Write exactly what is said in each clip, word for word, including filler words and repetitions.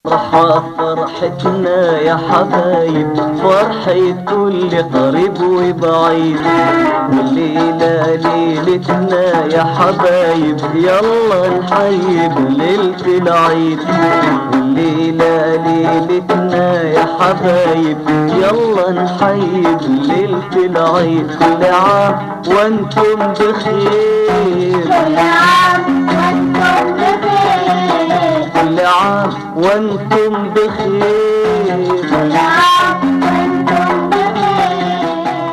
فرحة فرحتنا يا حبايب، فرحة كل قريب وبعيد، والليلة ليلتنا يا حبايب، يلا نحيب ليلة العيد. والليلة ليلتنا يا حبايب، يلا نحيب ليلة العيد. كل عام وانتم بخير، كل عام وانتم بخير، كل عام وانتم بخير، كل عام وانتم بخير.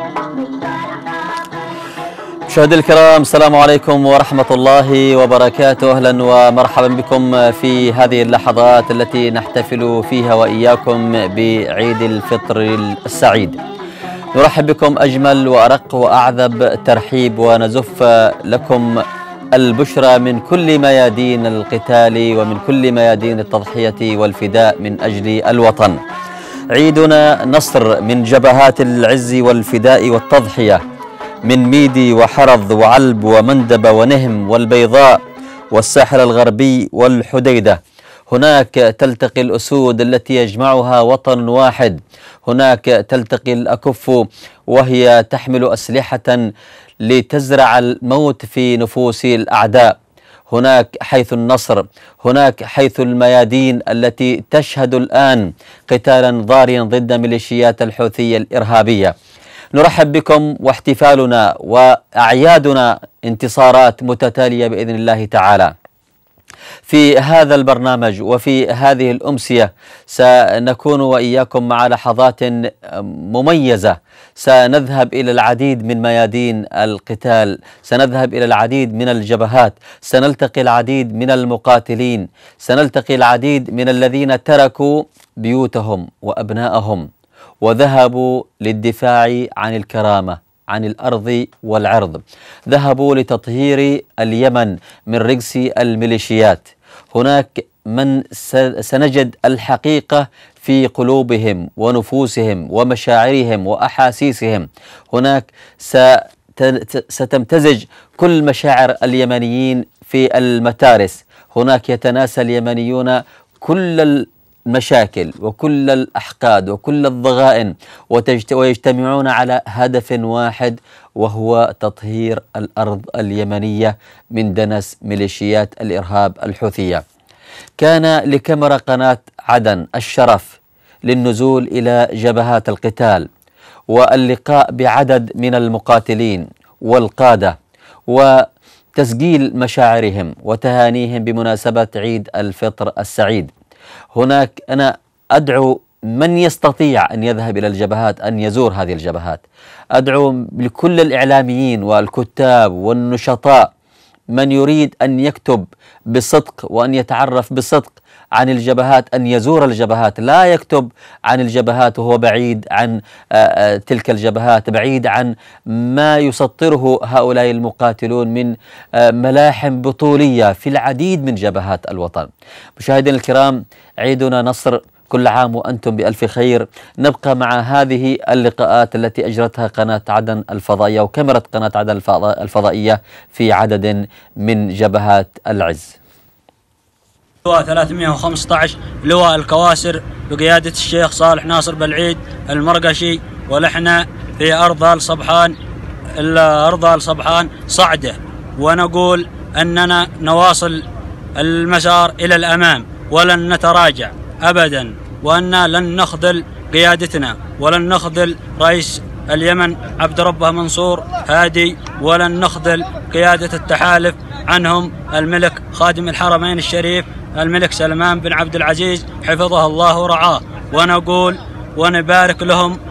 مشاهدينا الكرام، السلام عليكم ورحمة الله وبركاته. أهلا ومرحبا بكم في هذه اللحظات التي نحتفل فيها وإياكم بعيد الفطر السعيد. نرحب بكم أجمل وأرق وأعذب ترحيب، ونزف لكم البشرى من كل ميادين القتال ومن كل ميادين التضحية والفداء من أجل الوطن. عيدنا نصر من جبهات العز والفداء والتضحية، من ميدي وحرض وعلب ومندب ونهم والبيضاء والساحل الغربي والحديدة. هناك تلتقي الأسود التي يجمعها وطن واحد، هناك تلتقي الأكف وهي تحمل أسلحة لتزرع الموت في نفوس الأعداء. هناك حيث النصر، هناك حيث الميادين التي تشهد الآن قتالا ضاريا ضد ميليشيات الحوثية الإرهابية. نرحب بكم، واحتفالنا وأعيادنا انتصارات متتالية بإذن الله تعالى. في هذا البرنامج وفي هذه الأمسية سنكون وإياكم مع لحظات مميزة. سنذهب إلى العديد من ميادين القتال، سنذهب إلى العديد من الجبهات، سنلتقي العديد من المقاتلين، سنلتقي العديد من الذين تركوا بيوتهم وأبنائهم وذهبوا للدفاع عن الكرامة، عن الأرض والعرض، ذهبوا لتطهير اليمن من رجس الميليشيات. هناك من سنجد الحقيقة في قلوبهم ونفوسهم ومشاعرهم وأحاسيسهم. هناك ستمتزج كل مشاعر اليمنيين في المتارس. هناك يتناسى اليمنيون كل المشاكل وكل الأحقاد وكل الضغائن، ويجتمعون على هدف واحد، وهو تطهير الأرض اليمنية من دنس ميليشيات الإرهاب الحوثية. كان لكاميرا قناة عدن الشرف للنزول إلى جبهات القتال واللقاء بعدد من المقاتلين والقادة وتسجيل مشاعرهم وتهانيهم بمناسبة عيد الفطر السعيد. هناك أنا أدعو من يستطيع أن يذهب إلى الجبهات أن يزور هذه الجبهات. أدعو لكل الإعلاميين والكتاب والنشطاء، من يريد أن يكتب بصدق وأن يتعرف بصدق عن الجبهات أن يزور الجبهات، لا يكتب عن الجبهات وهو بعيد عن تلك الجبهات، بعيد عن ما يسطره هؤلاء المقاتلون من ملاحم بطولية في العديد من جبهات الوطن. مشاهدينا الكرام، عيدنا نصر، كل عام وأنتم بألف خير. نبقى مع هذه اللقاءات التي أجرتها قناة عدن الفضائية وكاميرا قناة عدن الفضائية في عدد من جبهات العز. لواء ثلاثمئة وخمسة عشر لواء الكواسر بقيادة الشيخ صالح ناصر بالعيد المرقشي، ونحن في أرض آل صبحان، أرض آل صبحان صعدة، ونقول أننا نواصل المسار إلى الأمام ولن نتراجع أبدا، وأننا لن نخذل قيادتنا ولن نخذل رئيس اليمن عبد ربه منصور هادي، ولن نخذل قيادة التحالف عنهم الملك خادم الحرمين الشريف الملك سلمان بن عبد العزيز حفظه الله ورعاه. ونقول ونبارك لهم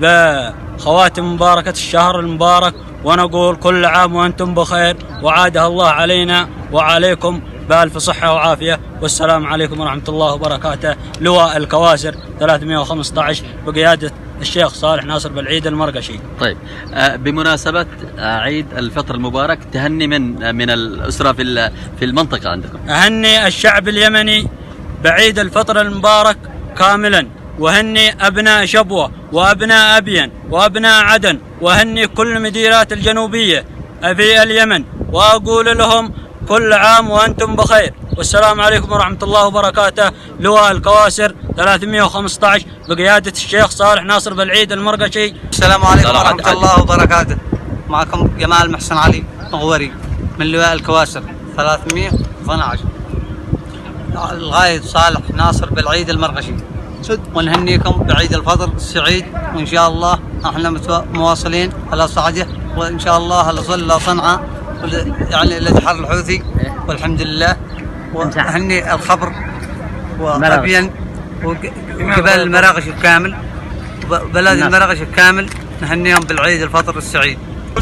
بخواتم مباركة الشهر المبارك، ونقول كل عام وأنتم بخير، وعادها الله علينا وعليكم بألف صحة وعافية، والسلام عليكم ورحمة الله وبركاته. لواء الكواسر ثلاثمئة وخمسة عشر بقيادة الشيخ صالح ناصر بالعيد المرقشي. طيب، بمناسبة عيد الفطر المبارك، تهني من من الأسرة في في المنطقة عندكم. أهني الشعب اليمني بعيد الفطر المبارك كاملا، وهني أبناء شبوة وأبناء أبين وأبناء عدن، وهني كل المديرات الجنوبية في اليمن، وأقول لهم كل عام وأنتم بخير. والسلام عليكم ورحمة الله وبركاته. لواء الكواسر ثلاثمئة وخمسة عشر بقيادة الشيخ صالح ناصر بالعيد المرقشي. السلام عليكم ورحمة الله وبركاته. معكم جمال محسن علي مغوري من لواء الكواسر ثلاثمئة واثني عشر الغايد صالح ناصر بالعيد المرقشي، ونهنيكم بعيد الفطر السعيد، وإن شاء الله احنا مواصلين على صعده، وإن شاء الله لصل صنعاء يعني الاتحاد الحوثي، والحمد لله. وهني الخبر وأبين وقبل المراغش الكامل وبلد المراغش الكامل نهنيهم بالعيد الفطر السعيد.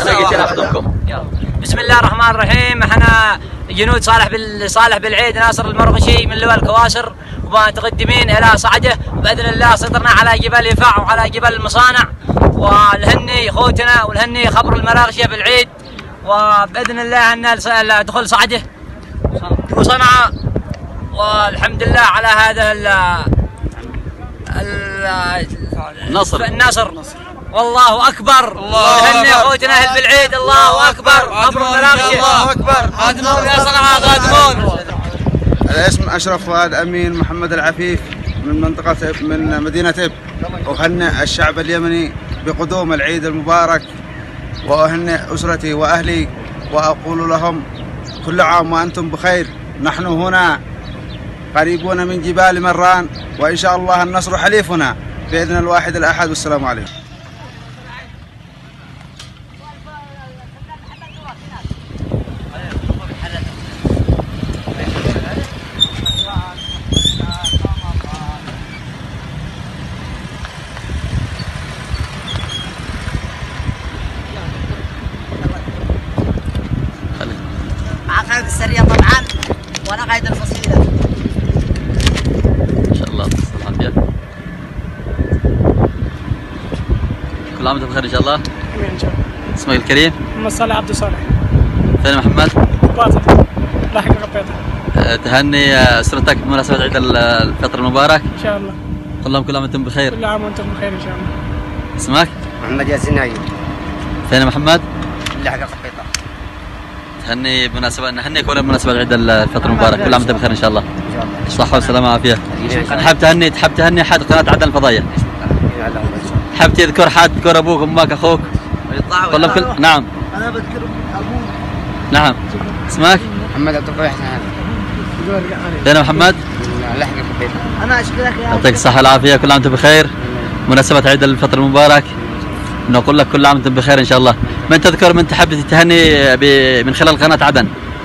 بسم الله الرحمن الرحيم. احنا جنود صالح بال صالح بالعيد ناصر المرغشي من لواء الكواسر، ومتقدمين الى صعده باذن الله. سيطرنا على جبل يفاع وعلى جبل المصانع، والهني اخوتنا والهني خبر المراغشيه بالعيد، وباذن الله ان دخول صعده وصنعاء، والحمد لله على هذا ال النصر النصر والله اكبر. نهني اخوتنا اهل بالعيد. الله اكبر. خبر المراغشيه. الله اكبر. قادمون يا صنعاء قادمون. الاسم اشرف فؤاد امين محمد العفيف من منطقه من مدينه اب، واهنئ الشعب اليمني بقدوم العيد المبارك، واهنئ اسرتي واهلي، واقول لهم كل عام وانتم بخير. نحن هنا قريبون من جبال مران، وان شاء الله النصر حليفنا باذن الواحد الاحد. والسلام عليكم. مع قائد السرية طبعا، وانا قائد الفصيلة. ان شاء الله تصل العافيه. كل عام وانتم بخير ان شاء الله. امين ان شاء الله. اسمك الكريم؟ محمد صالح عبد الصالح. فين محمد؟ باطل لاحق قبيطة. أه تهني اسرتك بمناسبه عيد الفطر المبارك. ان شاء الله. قل لهم كل عام وانتم بخير. كل عام وانتم بخير ان شاء الله. اسمك؟ محمد ياسين نايم. فين محمد؟ لاحق قبيطة. تهني بمناسبه نهنيك ولا بمناسبه عيد الفطر المبارك. كل عام وانتم بخير ان شاء الله. صحه وسلامه وعافيه. تحب تهني تحب تهني حد قناه عدن الفضائيه؟ تحب تذكر حد، تذكر ابوك امك اخوك؟ قل لهم كل نعم. انا بذكر ابوك. نعم. اسمك؟ محمد عبد القوي حسن. فين محمد؟ لاحق قبيطة. انا اشكرك يا يعطيك الصحة والعافية. كل عام وانتم بخير. مناسبة عيد الفطر المبارك نقول لك كل عام وانتم بخير ان شاء الله. من تذكر من تحب تهني من خلال قناة عدن؟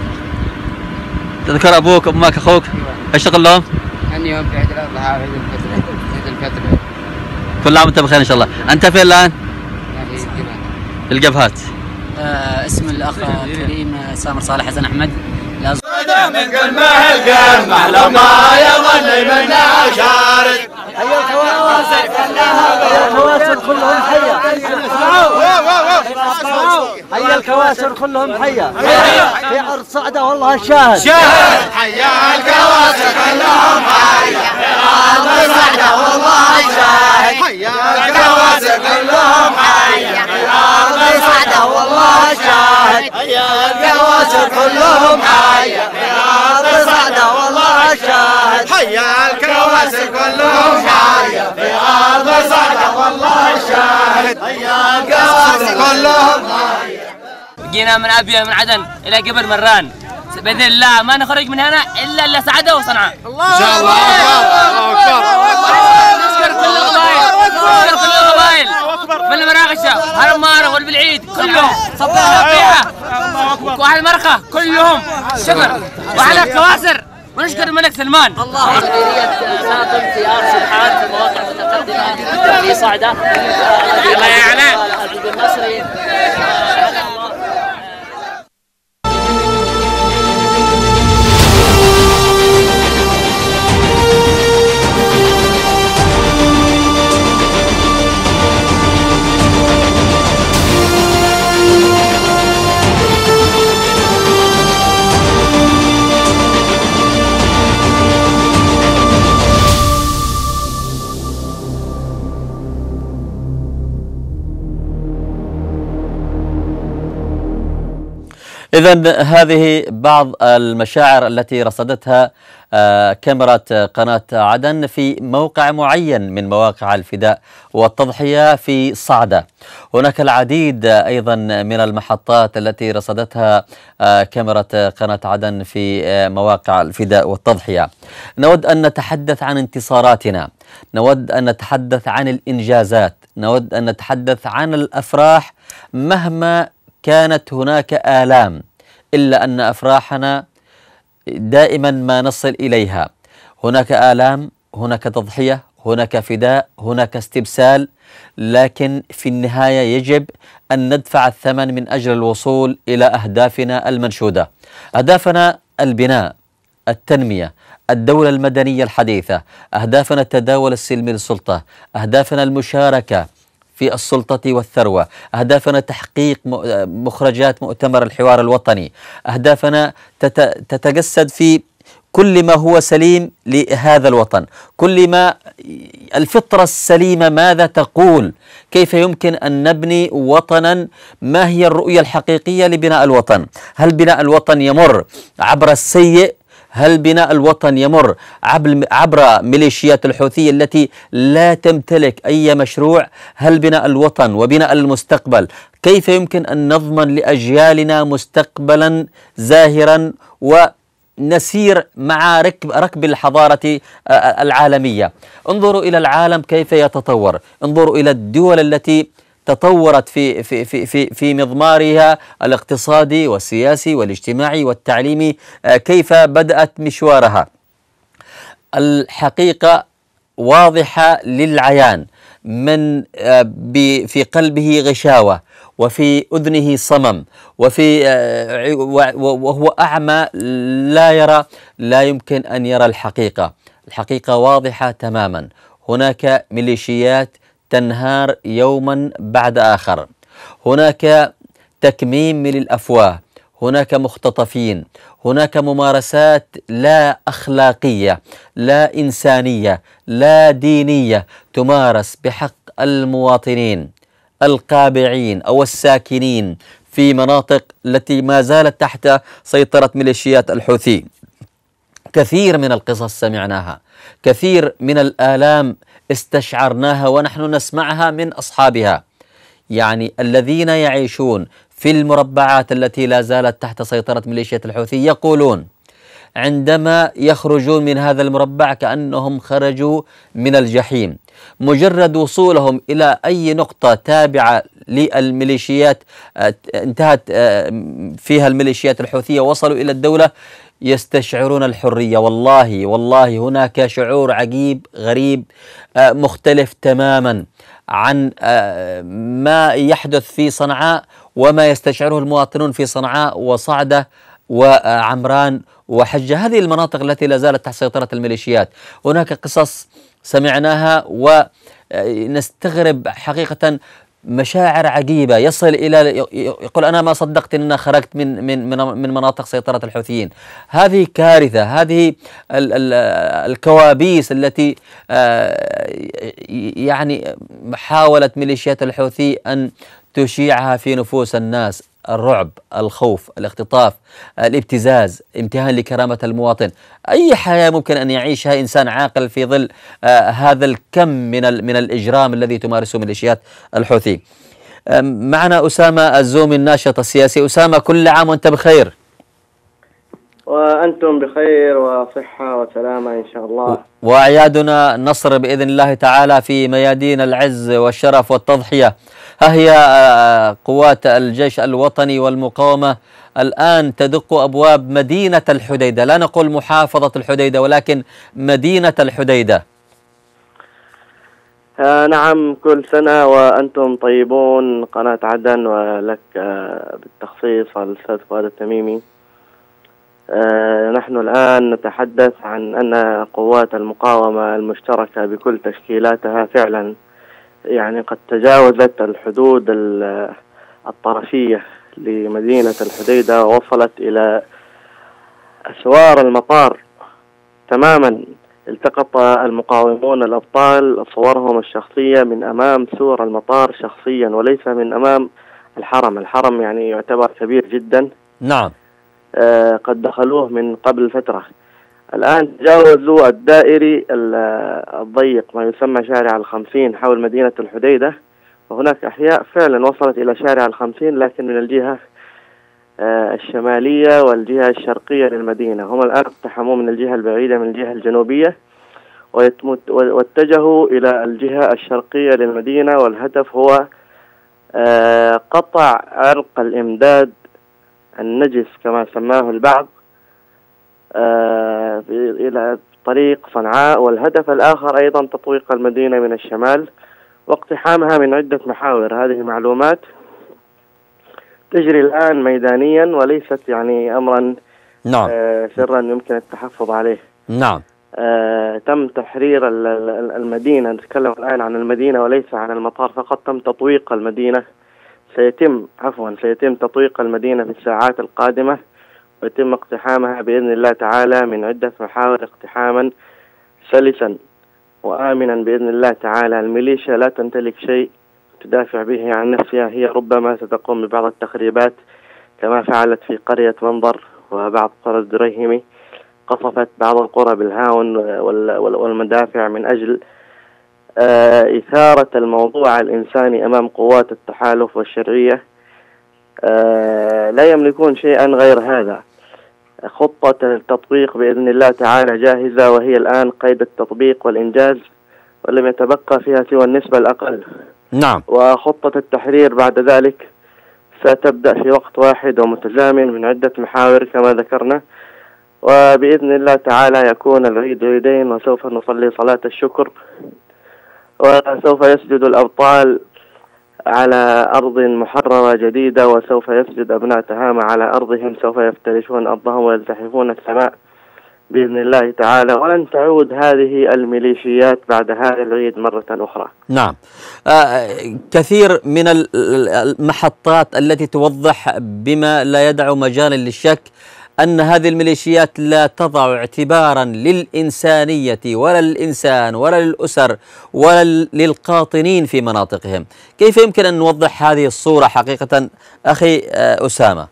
تذكر ابوك امك اخوك؟ ايش تقول لهم؟ هنيهم في عيد الاضحى وعيد الفطر. عيد الفطر. كل عام وانت بخير ان شاء الله. انت فين الان؟ في الجبهات. آه اسم الاخ الكريم سامر صالح حسن احمد. من قلمه القمح لما يظل منا شارد. هيا الكواسر كلها الكواسر كلهم حية. هيا الكواسر كلهم حية في أرض صعدة والله شاهد. شاهد. حيا الكواسر كلهم حية في أرض صعدة والله شاهد. حيا الكواسر كلهم حية في أرض صعدة والله شاهد. حيا الكواسر كلهم حية في أرض صعدة والله شاهد. حيا الكواسر كلهم حية في أرض صعدة والله شاهد. حيا الكواسر كلهم حية. جينا من ابيا من عدن الى قبر مران، باذن الله ما نخرج من هنا الا الا سعده وصنعاء. الله ان شاء الله. نشكر كل القبائل، نشكر كل القبائل من المراغشه هرماره والبالعيد كلهم، صباح ربيعه واهل مرخه كلهم شكر، واهل الكواسر، ونشكر الملك سلمان. الله مديرية ناطم في آر سبحان في مواقع متقدمة جدا في صعدة. الله يعلم. المصري إذن هذه بعض المشاعر التي رصدتها كاميرا قناة عدن في موقع معين من مواقع الفداء والتضحية في صعدة. هناك العديد أيضا من المحطات التي رصدتها كاميرا قناة عدن في مواقع الفداء والتضحية. نود أن نتحدث عن انتصاراتنا، نود أن نتحدث عن الإنجازات، نود أن نتحدث عن الأفراح مهما كانت هناك آلام، إلا أن أفراحنا دائما ما نصل إليها. هناك آلام، هناك تضحية، هناك فداء، هناك استبسال، لكن في النهاية يجب أن ندفع الثمن من أجل الوصول إلى أهدافنا المنشودة. أهدافنا البناء، التنمية، الدولة المدنية الحديثة، أهدافنا التداول السلمي للسلطة، أهدافنا المشاركة في السلطة والثروة، أهدافنا تحقيق مخرجات مؤتمر الحوار الوطني، أهدافنا تتجسد في كل ما هو سليم لهذا الوطن، كل ما الفطرة السليمة ماذا تقول، كيف يمكن أن نبني وطنا، ما هي الرؤية الحقيقية لبناء الوطن. هل بناء الوطن يمر عبر السيء؟ هل بناء الوطن يمر عبر ميليشيات الحوثية التي لا تمتلك أي مشروع؟ هل بناء الوطن وبناء المستقبل كيف يمكن أن نضمن لأجيالنا مستقبلا زاهرا ونسير مع ركب, ركب الحضارة العالمية؟ انظروا إلى العالم كيف يتطور، انظروا إلى الدول التي تطورت في في في في في مضمارها الاقتصادي والسياسي والاجتماعي والتعليمي، كيف بدأت مشوارها. الحقيقة واضحة للعيان، من في قلبه غشاوة وفي أذنه صمم وفي وهو أعمى لا يرى، لا يمكن أن يرى الحقيقة. الحقيقة واضحة تماما، هناك ميليشيات تنهار يوما بعد آخر، هناك تكميم من الأفواه، هناك مختطفين، هناك ممارسات لا أخلاقية، لا إنسانية، لا دينية تمارس بحق المواطنين القابعين أو الساكنين في مناطق التي ما زالت تحت سيطرة ميليشيات الحوثي. كثير من القصص سمعناها، كثير من الآلام استشعرناها ونحن نسمعها من أصحابها. يعني الذين يعيشون في المربعات التي لا زالت تحت سيطرة ميليشيات الحوثي يقولون عندما يخرجون من هذا المربع كأنهم خرجوا من الجحيم. مجرد وصولهم إلى أي نقطة تابعة للميليشيات انتهت فيها الميليشيات الحوثية وصلوا إلى الدولة يستشعرون الحرية. والله والله هناك شعور عجيب غريب مختلف تماما عن ما يحدث في صنعاء وما يستشعره المواطنون في صنعاء وصعدة وعمران وحجة، هذه المناطق التي لا زالت تحت سيطرة الميليشيات. هناك قصص سمعناها ونستغرب حقيقة، مشاعر عجيبة، يصل إلى يقول أنا ما صدقت أن أنا خرجت من من من مناطق سيطرة الحوثيين. هذه كارثة، هذه ال ال الكوابيس التي يعني حاولت ميليشيات الحوثي أن تشيعها في نفوس الناس، الرعب، الخوف، الاختطاف، الابتزاز، امتهان لكرامة المواطن. أي حياة ممكن أن يعيشها إنسان عاقل في ظل آه هذا الكم من من الإجرام الذي تمارسه ميليشيات الحوثي؟ آه معنا أسامة الزومي الناشط السياسي. أسامة، كل عام وأنت بخير. وأنتم بخير وصحة وسلامة إن شاء الله، وأعيادنا نصر بإذن الله تعالى في ميادين العز والشرف والتضحية. ها هي قوات الجيش الوطني والمقاومة الآن تدق أبواب مدينة الحديدة، لا نقول محافظة الحديدة ولكن مدينة الحديدة. آه نعم، كل سنة وأنتم طيبون، قناة عدن ولك آه بالتخصيص الأستاذ فؤاد التميمي. آه نحن الآن نتحدث عن أن قوات المقاومة المشتركة بكل تشكيلاتها فعلا يعني قد تجاوزت الحدود الطرفية لمدينة الحديدة ووصلت إلى أسوار المطار تماما. التقط المقاومون الأبطال صورهم الشخصية من أمام سور المطار شخصيا وليس من أمام الحرم. الحرم يعني يعتبر كبير جدا نعم. آه قد دخلوه من قبل فترة. الآن تجاوزوا الدائري الضيق ما يسمى شارع الخمسين حول مدينة الحديدة، وهناك أحياء فعلا وصلت إلى شارع الخمسين لكن من الجهة آه الشمالية والجهة الشرقية للمدينة. هم الآن اقتحموا من الجهة البعيدة من الجهة الجنوبية واتجهوا إلى الجهة الشرقية للمدينة، والهدف هو آه قطع عرق الإمداد النجس كما سماه البعض آه إلى طريق صنعاء، والهدف الآخر أيضا تطويق المدينة من الشمال واقتحامها من عدة محاور. هذه معلومات تجري الآن ميدانيا وليست يعني أمرا نعم. آه سرا يمكن التحفظ عليه. نعم. آه تم تحرير المدينة، نتكلم الآن عن المدينة وليس عن المطار فقط. تم تطويق المدينة، سيتم عفوا سيتم تطويق المدينة في الساعات القادمة، ويتم اقتحامها بإذن الله تعالى من عدة محاور اقتحاما سلسا وآمنا بإذن الله تعالى. الميليشيا لا تمتلك شيء تدافع به عن نفسها، هي ربما ستقوم ببعض التخريبات كما فعلت في قرية منظر وبعض قرى الدريهمي، قصفت بعض القرى بالهاون والمدافع من أجل آه إثارة الموضوع الإنساني أمام قوات التحالف والشرعية. آه لا يملكون شيئا غير هذا. خطة التطبيق بإذن الله تعالى جاهزة، وهي الآن قيد التطبيق والإنجاز، ولم يتبقى فيها سوى النسبة الأقل. نعم. وخطة التحرير بعد ذلك ستبدأ في وقت واحد ومتزامن من عدة محاور كما ذكرنا، وبإذن الله تعالى يكون العيد عيدين، وسوف نصلي صلاة الشكر، وسوف يسجد الأبطال على أرض محررة جديدة، وسوف يسجد أبناء تهامة على أرضهم، سوف يفترشون أرضهم ويلتحفون السماء بإذن الله تعالى، ولن تعود هذه الميليشيات بعد هذا العيد مرة أخرى. نعم. آه كثير من المحطات التي توضح بما لا يدع مجالا للشك أن هذه الميليشيات لا تضع اعتبارا للإنسانية ولا للإنسان ولا للأسر ولا للقاطنين في مناطقهم. كيف يمكن أن نوضح هذه الصورة حقيقة أخي أسامة؟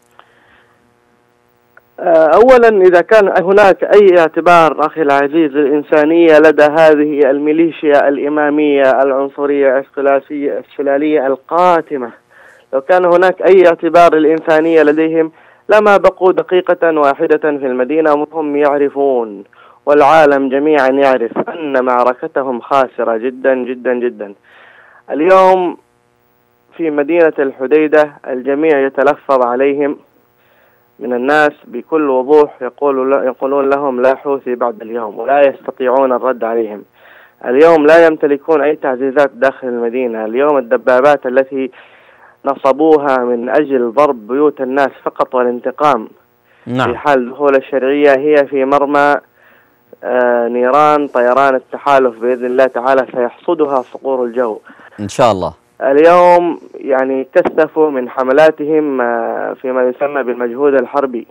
أولا إذا كان هناك أي اعتبار أخي العزيز للإنسانية لدى هذه الميليشيا الإمامية العنصرية الثلاثية السلالية القاتمة، لو كان هناك أي اعتبار للإنسانية لديهم لما بقوا دقيقة واحدة في المدينة، وهم يعرفون والعالم جميعا يعرف أن معركتهم خاسرة جدا جدا جدا. اليوم في مدينة الحديدة الجميع يتلفظ عليهم من الناس بكل وضوح، يقول يقولون لهم لا حوثي بعد اليوم، ولا يستطيعون الرد عليهم. اليوم لا يمتلكون أي تعزيزات داخل المدينة. اليوم الدبابات التي نصبوها من أجل ضرب بيوت الناس فقط والانتقام نعم. في حال دخول الشرعية هي في مرمى آه نيران طيران التحالف بإذن الله تعالى، سيحصدها صقور الجو إن شاء الله. اليوم يعني كثفوا من حملاتهم آه فيما يسمى بالمجهود الحربي،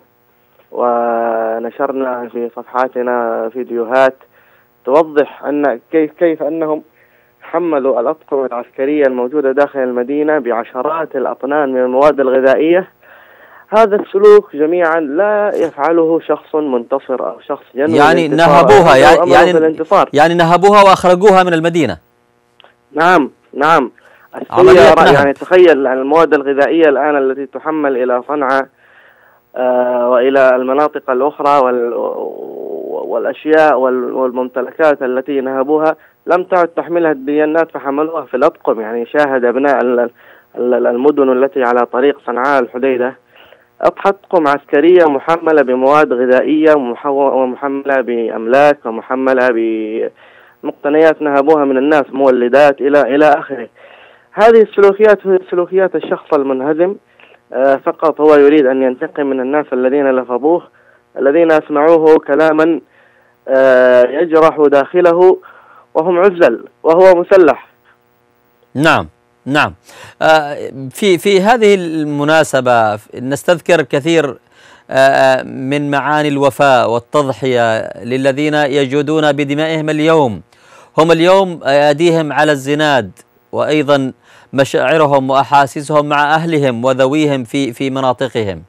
ونشرنا في صفحاتنا فيديوهات توضح أن كيف كيف أنهم حملوا الأطقم العسكرية الموجودة داخل المدينة بعشرات الأطنان من المواد الغذائية. هذا السلوك جميعا لا يفعله شخص منتصر أو شخص ينوي يعني نهبوها يعني يعني, يعني نهبوها وأخرجوها من المدينة. نعم نعم. السيارة يعني تخيل المواد الغذائية الآن التي تحمل إلى صنعاء آه وإلى المناطق الأخرى وال والأشياء والممتلكات التي نهبوها لم تعد تحملها الديانات فحملوها في الأطقم. يعني شاهد أبناء المدن التي على طريق صنعاء الحديدة أطقم عسكرية محملة بمواد غذائية ومحملة بأملاك ومحملة بمقتنيات نهبوها من الناس، مولدات إلى إلى آخره. هذه السلوكيات هي سلوكيات الشخص المنهزم فقط، هو يريد أن ينتقم من الناس الذين لفظوه، الذين أسمعوه كلاما يجرح داخله وهم عزل وهو مسلح. نعم نعم. في في هذه المناسبة نستذكر كثير من معاني الوفاء والتضحية للذين يجودون بدمائهم اليوم. هم اليوم أيديهم على الزناد، وأيضا مشاعرهم وأحاسيسهم مع أهلهم وذويهم في في مناطقهم.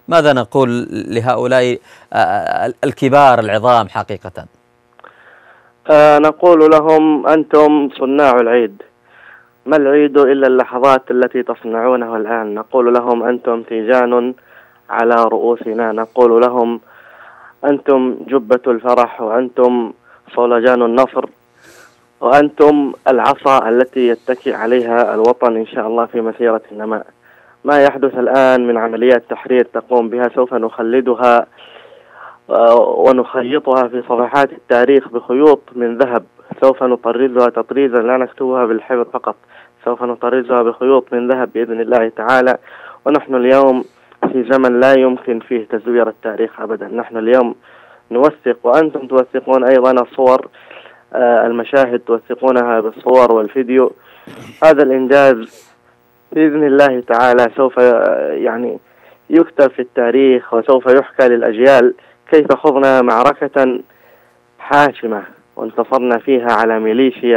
ماذا نقول لهؤلاء الكبار العظام حقيقة؟ آه نقول لهم أنتم صناع العيد، ما العيد إلا اللحظات التي تصنعونها الآن. نقول لهم أنتم تيجان على رؤوسنا، نقول لهم أنتم جبة الفرح، وأنتم صولجان النصر، وأنتم العصا التي يتكئ عليها الوطن إن شاء الله في مسيرة النماء. ما يحدث الآن من عمليات تحرير تقوم بها سوف نخلدها ونخيطها في صفحات التاريخ بخيوط من ذهب، سوف نطرزها تطريزا لا نكتبها بالحبر فقط، سوف نطرزها بخيوط من ذهب بإذن الله تعالى. ونحن اليوم في زمن لا يمكن فيه تزوير التاريخ أبدا، نحن اليوم نوثق وأنتم توثقون أيضا الصور، المشاهد توثقونها بالصور والفيديو. هذا الإنجاز بإذن الله تعالى سوف يعني يكتب في التاريخ، وسوف يحكى للأجيال كيف خضنا معركة حاسمة وانتصرنا فيها على ميليشيا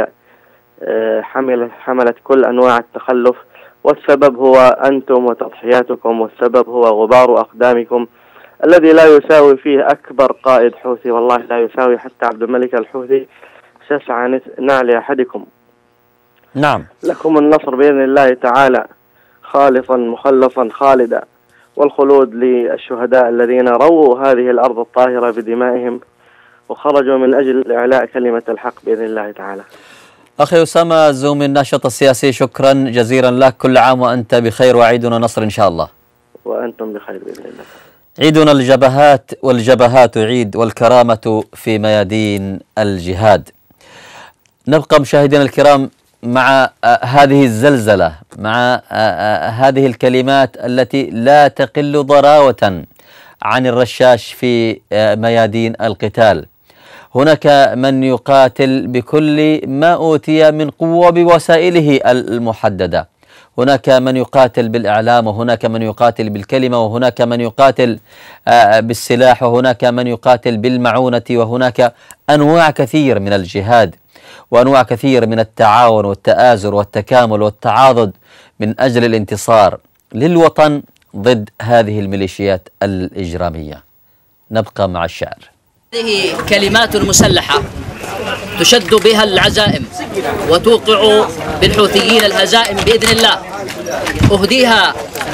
حملت حملت كل أنواع التخلف، والسبب هو أنتم وتضحياتكم، والسبب هو غبار أقدامكم الذي لا يساوي فيه أكبر قائد حوثي، والله لا يساوي حتى عبد الملك الحوثي شسع نعل أحدكم. نعم. لكم النصر بإذن الله تعالى، خالصا مخلصا خالدا، والخلود للشهداء الذين رووا هذه الأرض الطاهرة بدمائهم وخرجوا من أجل إعلاء كلمة الحق بإذن الله تعالى. أخي أسامة زومي الناشط السياسي، شكرا جزيلا لك، كل عام وأنت بخير وعيدنا نصر إن شاء الله. وأنتم بخير بإذن الله. عيدنا الجبهات، والجبهات عيد، والكرامة في ميادين الجهاد. نبقى مشاهدينا الكرام مع هذه الزلزلة، مع هذه الكلمات التي لا تقل ضراوة عن الرشاش في ميادين القتال. هناك من يقاتل بكل ما أوتي من قوة بوسائله المحددة، هناك من يقاتل بالإعلام، وهناك من يقاتل بالكلمة، وهناك من يقاتل بالسلاح، وهناك من يقاتل بالمعونة، وهناك أنواع كثير من الجهاد، وأنواع كثير من التعاون والتآزر والتكامل والتعاضد من أجل الانتصار للوطن ضد هذه الميليشيات الإجرامية. نبقى مع الشعر. هذه كلمات مسلحة تشد بها العزائم وتوقع بالحوثيين الهزائم بإذن الله. أهديها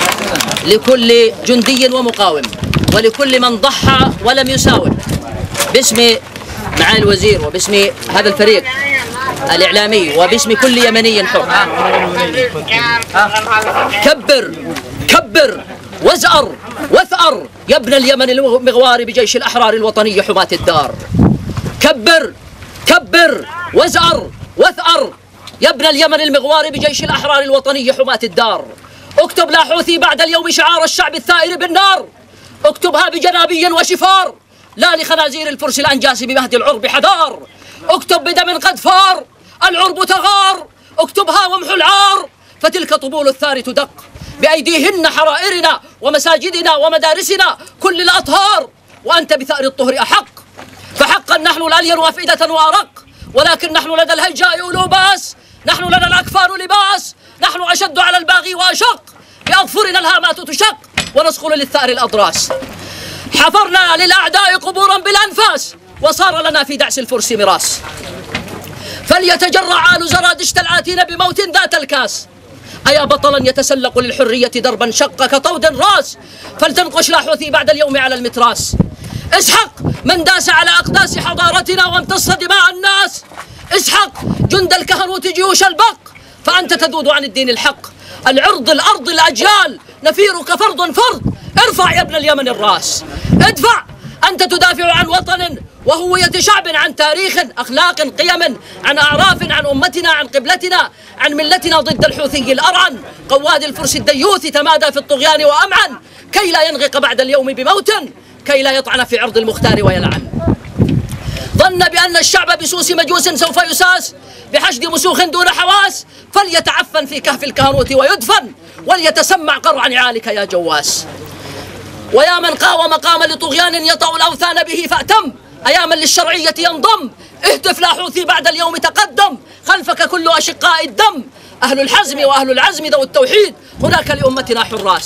لكل جندي ومقاوم، ولكل من ضحى ولم يساوم، باسم معالي الوزير وباسم هذا الفريق الإعلامي وباسم كل يمني حر. كبر كبر وازأر واثأر يا ابن اليمن المغوار بجيش الأحرار الوطني حماة الدار. كبر كبر وازأر واثأر يا ابن اليمن المغوار بجيش الأحرار الوطني حماة الدار. اكتب لا حوثي بعد اليوم شعار الشعب الثائر بالنار، اكتبها بجنابي وشفار لا لخنازير الفرس الأنجاس بمهد العرب حذار. اكتب بدم قد فار العرب تغار، اكتبها وامحو العار فتلك طبول الثار تدق بأيديهن حرائرنا ومساجدنا ومدارسنا كل الأطهار. وأنت بثأر الطهر أحق، فحقا نحن الألين وافئدة وأرق، ولكن نحن لدى الهيجاء أولو باس، نحن لدى الأكفار لباس، نحن أشد على الباغي وأشق، بأظفرنا الهامات تشق ونسقل للثأر الأضراس. حفرنا للأعداء قبورا بالأنفاس وصار لنا في دعس الفرس مراس. فليتجرع آل زرادشت الآتين بموت ذات الكاس، أيا بطلا يتسلق للحرية دربا شق كطود راس، فلتنقش لا حوثي بعد اليوم على المتراس. اسحق من داس على أقداس حضارتنا وامتص دماء الناس، اسحق جند الكهنوت جيوش البق فأنت تذود عن الدين الحق. العرض الأرض الأجيال نفيرك فرض فرض، ارفع يا ابن اليمن الراس، ادفع أنت تدافع عن وطن وهوية شعب، عن تاريخ، أخلاق، قيم، عن أعراف، عن أمتنا، عن قبلتنا، عن ملتنا ضد الحوثي الأرعن قواد الفرس الديوث تمادى في الطغيان وأمعن، كي لا ينغق بعد اليوم بموت، كي لا يطعن في عرض المختار ويلعن. ظن بأن الشعب بسوس مجوس سوف يساس بحشد مسوخ دون حواس، فليتعفن في كهف الكهنوت ويدفن وليتسمع قرع نعالك يا جواس. ويا من قاوم مقام لطغيان يطأ الأوثان به فأتم، أيا من للشرعية ينضم اهتف لا حوثي بعد اليوم تقدم، خلفك كل أشقاء الدم، أهل الحزم وأهل العزم ذو التوحيد هناك لأمتنا حراس.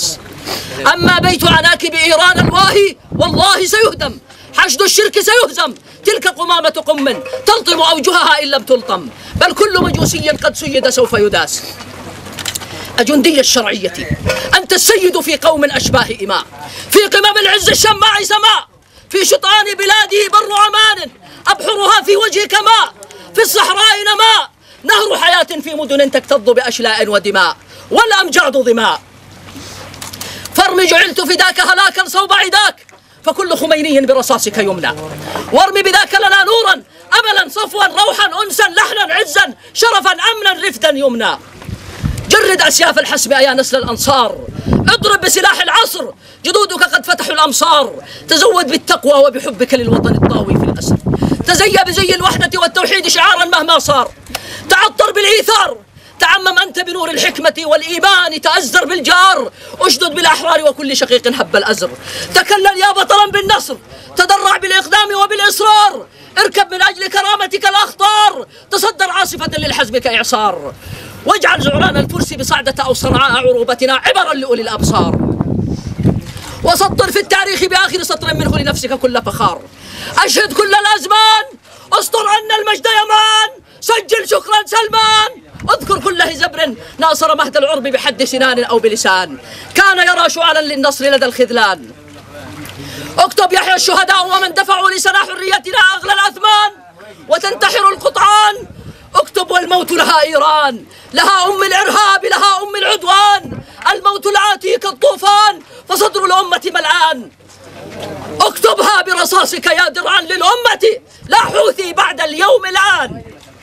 أما بيت عناك بإيران الواهي والله سيهدم، حشد الشرك سيهزم، تلك قمامة قم تلطم أوجهها إن لم تلطم، بل كل مجوسي قد سيد سوف يداس. أجندي الشرعية أنت السيد في قوم أشباه إماء، في قمم العز الشماع سماء، في شطآن بلاده بر عمان، أبحرها في وجهك ماء، في الصحراء نماء، نهر حياة في مدن تكتظ بأشلاء ودماء، والأمجاد ضماء. فارم جعلت فداك هلاكا صوب عداك، فكل خميني برصاصك يمنى، وارم بذاك لنا نورا أملا صفوا روحا أنسا لحنا عزا شرفا أمنا رفدا يمنى. جرد أسياف الحسب يا نسل الأنصار، اضرب بسلاح العصر، جدودك قد فتحوا الأمصار، تزود بالتقوى وبحبك للوطن الطاوي في الأسر، تزي بزي الوحدة والتوحيد شعارا مهما صار، تعطر بالإيثار، تعمم أنت بنور الحكمة والإيمان، تأزر بالجار، أشدد بالأحرار وكل شقيق هب الأزر، تكلل يا بطلا بالنصر، تدرع بالإقدام وبالإصرار، اركب من أجل كرامتك الأخطار، تصدر عاصفة للحزب كإعصار، واجعل زعران الفرس بصعدة أو صنعاء عروبتنا عبرا لأولي الأبصار، وسطر في التاريخ بآخر سطر منه لنفسك كل فخار، أشهد كل الأزمان، أسطر أن المجد يمان، سجل شكرا سلمان، اذكر كل هزبر ناصر مهد العرب بحد سنان أو بلسان، كان يرى شعلا للنصر لدى الخذلان، اكتب يحيى الشهداء ومن دفعوا لسنا حريتنا أغلى الأثمان، وتنتحر القطعان، اكتب والموت لها إيران، لها أم الإرهاب لها أم العدوان، الموت الآتي كالطوفان فصدر الأمة ملآن، اكتبها برصاصك يا درعا للأمة، لا حوثي بعد اليوم الآن.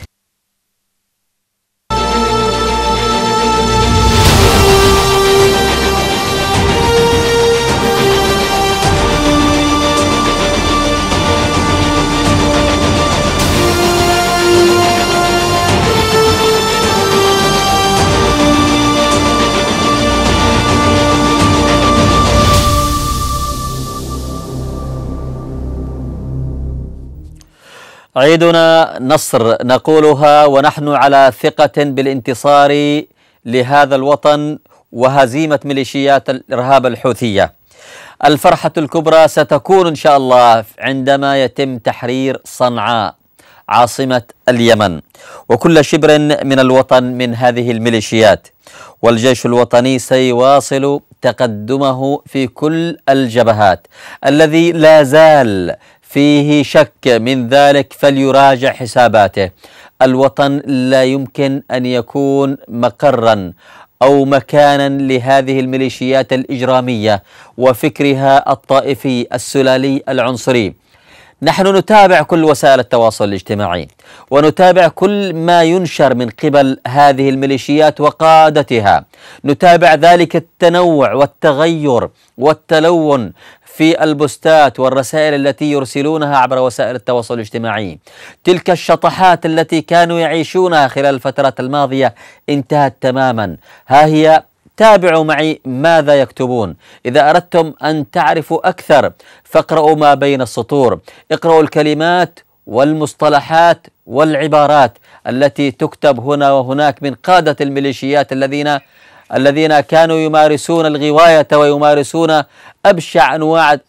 عيدنا نصر نقولها ونحن على ثقة بالانتصار لهذا الوطن وهزيمة ميليشيات الإرهاب الحوثية. الفرحة الكبرى ستكون إن شاء الله عندما يتم تحرير صنعاء عاصمة اليمن وكل شبر من الوطن من هذه الميليشيات، والجيش الوطني سيواصل تقدمه في كل الجبهات. الذي لا زال فيه شك من ذلك فليراجع حساباته. الوطن لا يمكن أن يكون مقرا أو مكانا لهذه الميليشيات الإجرامية وفكرها الطائفي السلالي العنصري. نحن نتابع كل وسائل التواصل الاجتماعي ونتابع كل ما ينشر من قبل هذه الميليشيات وقادتها، نتابع ذلك التنوع والتغير والتلون في البوستات والرسائل التي يرسلونها عبر وسائل التواصل الاجتماعي. تلك الشطحات التي كانوا يعيشونها خلال الفترات الماضية انتهت تماما. ها هي، تابعوا معي ماذا يكتبون. إذا أردتم أن تعرفوا أكثر فاقرأوا ما بين السطور، اقرأوا الكلمات والمصطلحات والعبارات التي تكتب هنا وهناك من قادة الميليشيات الذين الذين كانوا يمارسون الغواية ويمارسون أبشع أنواع ال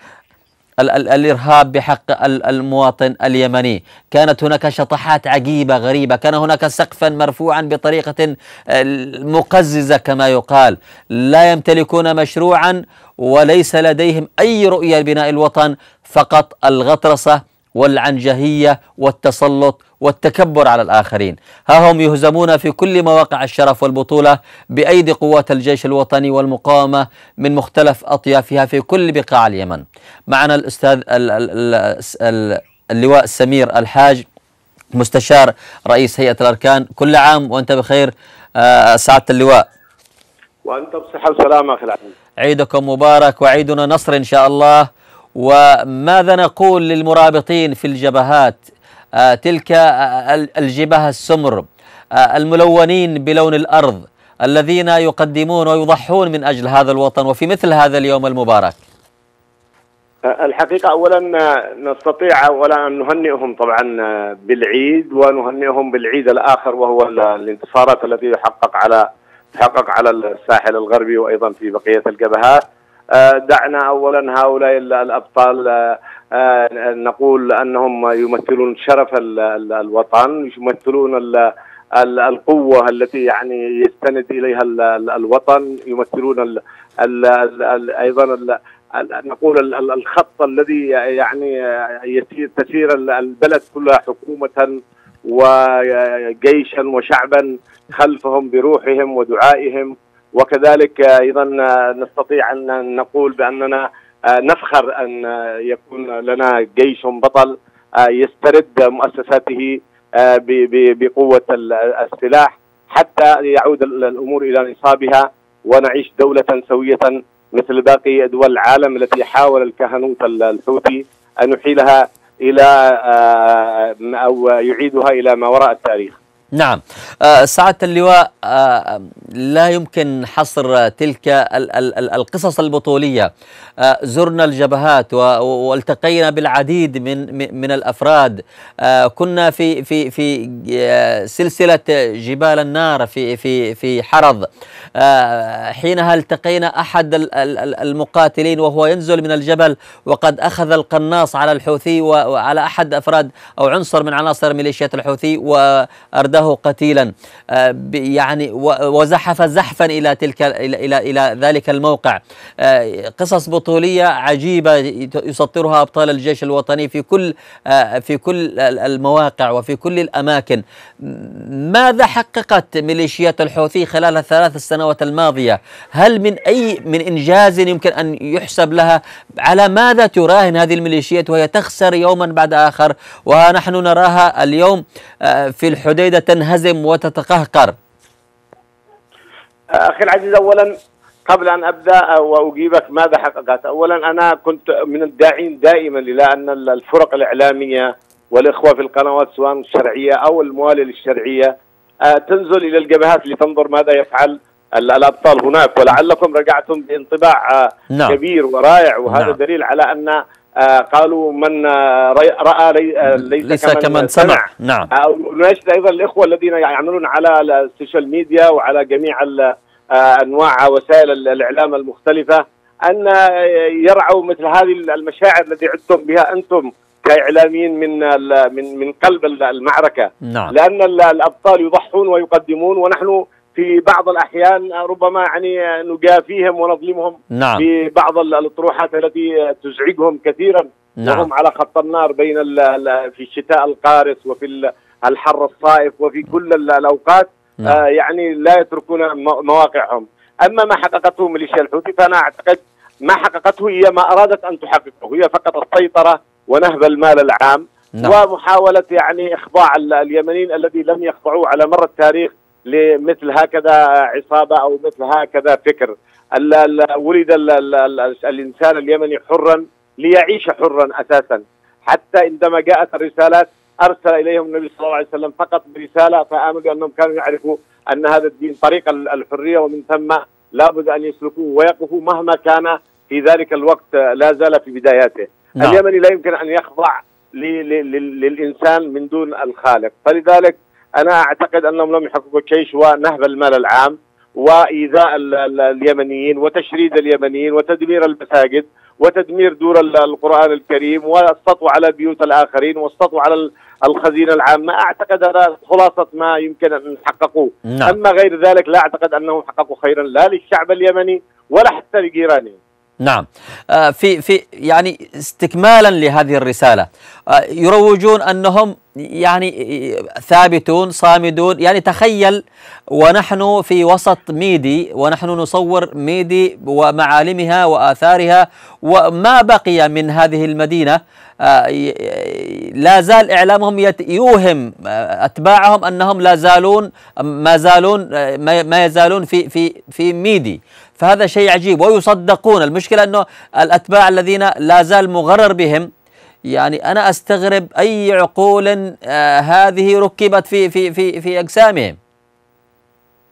ال ال الإرهاب بحق المواطن اليمني. كانت هناك شطحات عجيبة غريبة، كان هناك سقفا مرفوعا بطريقة مقززة كما يقال، لا يمتلكون مشروعا وليس لديهم أي رؤية لبناء الوطن، فقط الغطرسة والعنجهية والتسلط والتكبر على الآخرين. ها هم يهزمون في كل مواقع الشرف والبطولة بأيدي قوات الجيش الوطني والمقاومة من مختلف أطيافها في كل بقاع اليمن. معنا الأستاذ اللواء سمير الحاج مستشار رئيس هيئة الأركان. كل عام وأنت بخير سعادة اللواء. وأنت بصحة وسلامة أخي العزيز. عيدكم مبارك وعيدنا نصر إن شاء الله. وماذا نقول للمرابطين في الجبهات، آه تلك آه الجبهة السمر، آه الملونين بلون الأرض، الذين يقدمون ويضحون من أجل هذا الوطن وفي مثل هذا اليوم المبارك؟ الحقيقة أولا نستطيع أولا أن نهنئهم طبعا بالعيد، ونهنئهم بالعيد الآخر وهو الانتصارات التي يحقق على تحقق على الساحل الغربي وأيضا في بقية الجبهات. دعنا أولا هؤلاء الأبطال نقول أنهم يمثلون شرف الوطن، يمثلون القوة التي يعني يستند إليها الوطن، يمثلون أيضا نقول الخط الذي يعني تسير البلد كلها حكومة وجيشا وشعبا خلفهم بروحهم ودعائهم. وكذلك أيضا نستطيع أن نقول بأننا نفخر أن يكون لنا جيش بطل يسترد مؤسساته بقوة السلاح حتى يعود الأمور إلى نصابها ونعيش دولة سوية مثل باقي دول العالم التي حاول الكهنوت الحوثي أن يحيلها إلى أو يعيدها إلى ما وراء التاريخ. نعم. آه سعادة اللواء، آه لا يمكن حصر تلك ال ال القصص البطولية. آه زرنا الجبهات والتقينا بالعديد من من الأفراد. آه كنا في في في سلسلة جبال النار في في في حرض. آه حينها التقينا أحد المقاتلين وهو ينزل من الجبل وقد أخذ القناص على الحوثي وعلى أحد أفراد أو عنصر من عناصر ميليشيات الحوثي وأرداه قتيلا، يعني وزحف زحفا الى تلك الى الى الى ذلك الموقع. قصص بطوليه عجيبه يسطرها ابطال الجيش الوطني في كل في كل المواقع وفي كل الاماكن. ماذا حققت ميليشيات الحوثي خلال الثلاث سنوات الماضيه؟ هل من اي من انجاز يمكن ان يحسب لها؟ على ماذا تراهن هذه الميليشيات وهي تخسر يوما بعد اخر ونحن نراها اليوم في الحديدة تنهزم وتتقهقر؟ أخي العزيز، أولا قبل أن أبدأ وأجيبك ماذا حققت، أولا أنا كنت من الداعين دائما إلى أن الفرق الإعلامية والإخوة في القنوات سواء الشرعية أو الموالية للشرعية تنزل إلى الجبهات لتنظر ماذا يفعل الأبطال هناك، ولعلكم رجعتم بانطباع نعم. كبير ورائع، وهذا نعم. دليل على أن آه قالوا من آه رأى لي آه ليس, ليس كمن, كمن سمع, سمع. نعم. وناشد أيضا الإخوة الذين يعملون على السوشيال ميديا وعلى جميع أنواع وسائل الإعلام المختلفة أن يرعوا مثل هذه المشاعر التي عدتم بها أنتم كإعلاميين من من من قلب المعركة نعم. لأن الأبطال يضحون ويقدمون، ونحن في بعض الأحيان ربما يعني نجافيهم ونظلمهم نعم. ببعض الأطروحات التي تزعجهم كثيرا نعم. وهم على خط النار بين في الشتاء القارس وفي الحر الصائف وفي كل الأوقات نعم. آه يعني لا يتركون مواقعهم. أما ما حققته ميليشيا الحوثي فأنا أعتقد ما حققته هي ما أرادت أن تحققه، هي فقط السيطرة ونهب المال العام نعم. ومحاولة يعني إخضاع اليمنيين الذي لم يخضعوا على مر التاريخ لمثل هكذا عصابة أو مثل هكذا فكر. ال ال ولد ال ال ال الإنسان اليمني حرا ليعيش حرا أساسا، حتى عندما جاءت الرسالات أرسل إليهم النبي صلى الله عليه وسلم فقط برسالة فآمنوا بأنهم كانوا يعرفوا أن هذا الدين طريق الحرية، ومن ثم لابد أن يسلكوه ويقفوا مهما كان في ذلك الوقت لا زال في بداياته. نعم. اليمني لا يمكن أن يخضع للإنسان من دون الخالق، فلذلك أنا أعتقد أنهم لم يحققوا شيء سوى نهب المال العام وإيذاء اليمنيين وتشريد اليمنيين وتدمير المساجد وتدمير دور القرآن الكريم والسطو على بيوت الآخرين والسطو على الخزينة العامة. أعتقد هذا خلاصة ما يمكن أن نحققوه نعم. أما غير ذلك لا أعتقد أنهم حققوا خيرا لا للشعب اليمني ولا حتى لجيرانهم. نعم. آه في في يعني استكمالا لهذه الرسالة، آه يروجون أنهم يعني ثابتون صامدون. يعني تخيل ونحن في وسط ميدي ونحن نصور ميدي ومعالمها وآثارها وما بقي من هذه المدينة، آه لا زال إعلامهم يوهم أتباعهم أنهم لا زالون ما زالون ما يزالون في في في ميدي. فهذا شيء عجيب ويصدقون. المشكلة أنه الأتباع الذين لا زال مغرر بهم، يعني أنا أستغرب أي عقول آه هذه ركبت في في في في أجسامهم.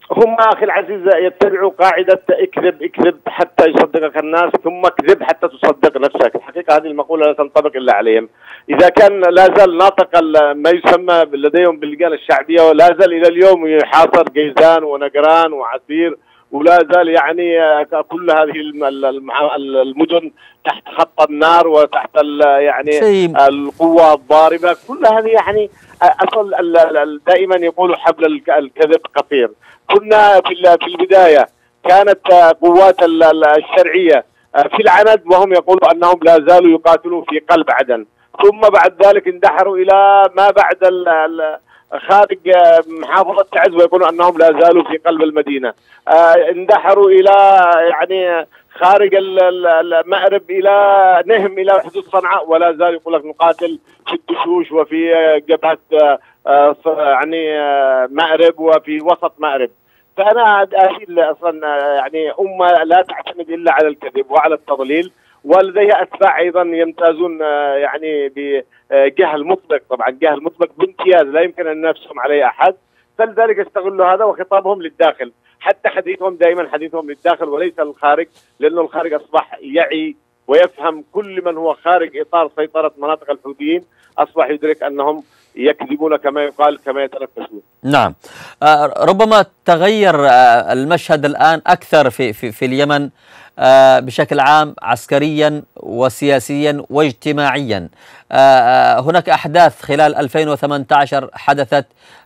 هم أخي العزيز يتبعوا قاعدة اكذب اكذب حتى يصدقك الناس، ثم اكذب حتى تصدق نفسك. الحقيقة هذه المقولة لا تنطبق إلا عليهم. إذا كان لا زال ناطق ما يسمى لديهم باللجان الشعبية، ولا زال إلى اليوم يحاصر جيزان ونقران وعسير، ولا زال يعني كل هذه المدن تحت خط النار وتحت يعني القوة الضاربة، كل هذه يعني أصل دائما يقولوا حبل الكذب قصير. كنا في البداية كانت قوات الشرعية في العند وهم يقولوا أنهم لا زالوا يقاتلون في قلب عدن، ثم بعد ذلك اندحروا إلى ما بعد خارج محافظة تعز ويقولون أنهم لا زالوا في قلب المدينة، اندحروا إلى يعني خارج المأرب إلى نهم إلى حدود صنعاء، ولا زال يقول لك نقاتل في الدشوش وفي جبهة يعني مأرب وفي وسط مأرب. فأنا أشيل أصلا يعني أمة لا تعتمد إلا على الكذب وعلى التضليل، ولديها أتباع أيضا يمتازون يعني بجهل مطلق، طبعا جهل مطلق بامتياز لا يمكن أن ينافسهم عليه أحد، فلذلك استغلوا هذا وخطابهم للداخل، حتى حديثهم دائما حديثهم للداخل وليس للخارج، لأنه الخارج أصبح يعي ويفهم كل من هو خارج إطار سيطرة مناطق الحوثيين، أصبح يدرك أنهم يكذبون كما يقال كما يتنفسون. نعم. آه ربما تغير آه المشهد الآن أكثر في, في, في اليمن آه بشكل عام عسكريا وسياسيا واجتماعيا. آه هناك أحداث خلال ألفين وثمانية عشر حدثت